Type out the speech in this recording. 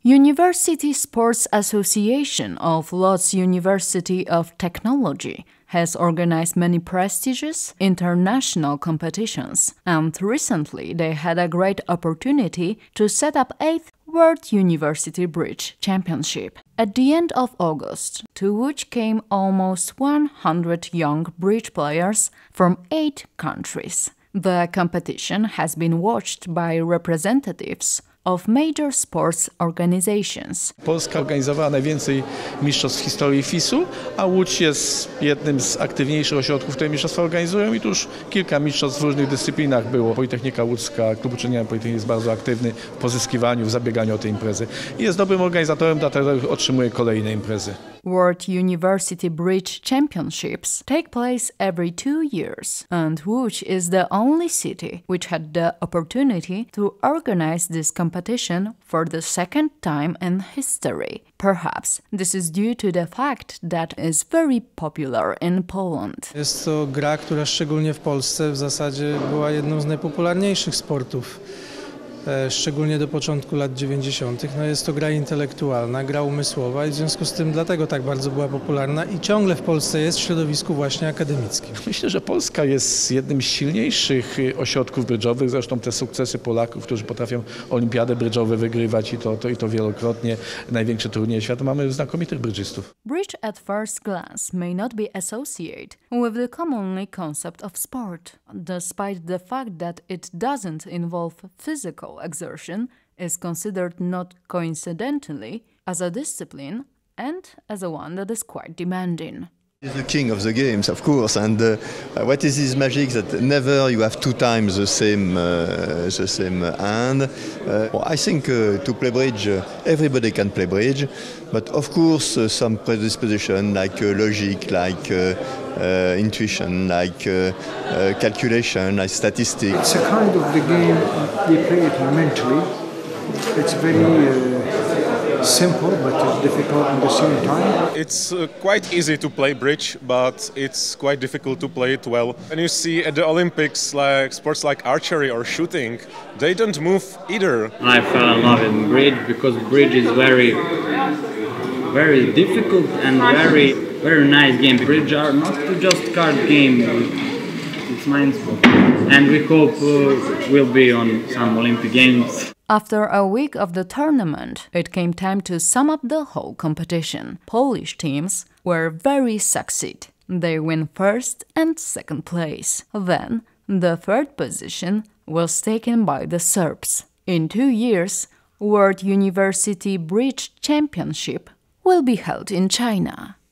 University Sports Association of LODZ University of Technology has organized many prestigious international competitions, and recently they had a great opportunity to set up 8th World University Bridge Championship at the end of August, to which came almost 100 young bridge players from 8 countries. The competition has been watched by representatives of major sports organizations. Polska organizowała najwięcej mistrzostw w historii FISU, a Łódź jest jednym z aktywniejszych ośrodków, które mistrzostwa organizują i tu już kilka mistrzostw w różnych dyscyplinach było. Politechnika Łódzka, Klub Uczelniany Politechniki jest bardzo aktywny w pozyskiwaniu, w zabieganiu o te imprezy. I jest dobrym organizatorem, dlatego otrzymuje kolejne imprezy. World University Bridge Championships take place every 2 years, and Łódź is the only city which had the opportunity to organize this competition for the second time in history. Perhaps this is due to the fact that it is very popular in Poland. Jest to gra, która szczególnie w Polsce w zasadzie była jedną z najpopularniejszych sportów. Szczególnie do początku lat 90. No jest to gra intelektualna, gra umysłowa i w związku z tym dlatego tak bardzo była popularna i ciągle w Polsce jest w środowisku właśnie akademickim. Myślę, że Polska jest jednym z silniejszych ośrodków brydżowych, zresztą te sukcesy Polaków, którzy potrafią olimpiady brydżowe wygrywać i to wielokrotnie, największe turnieje świata, mamy znakomitych brydżystów. Bridge at first glance may not be associated with the commonly concept of sport, despite the fact that it doesn't involve physical exertion, is considered not coincidentally as a discipline and as a one that is quite demanding. He's the king of the games, of course, and what is his magic that never you have 2 times the same hand. I think to play bridge, everybody can play bridge, but of course some predisposition like logic, like intuition, like calculation, like statistics. It's a kind of the game they play it mentally. It's very simple but difficult at the same time. It's quite easy to play bridge, but it's quite difficult to play it well. And you see at the Olympics, like sports like archery or shooting, they don't move either. I fell in love with bridge because bridge is very difficult and very nice game. Bridge are not just card game, it's mindful. And we hope we'll be on some Olympic Games. After a week of the tournament, it came time to sum up the whole competition. Polish teams were very succeed. They win first and second place. Then, the third position was taken by the Serbs. In 2 years, World University Bridge Championship will be held in China.